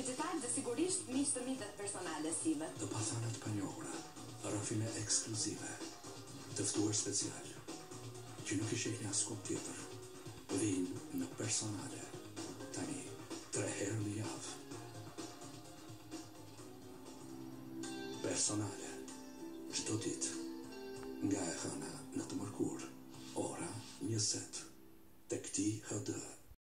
digital dhe sigurisht miq të mitet personale sime. Të pathanat panjohura, rafime ekskluzive, të ftuar special, që nuk i shehni askush tjetër, vinë në personale, tani 3 herë në javë. Personale, çdo ditë, nga e hëna në të mërkur, ora 20, tek Ti HD.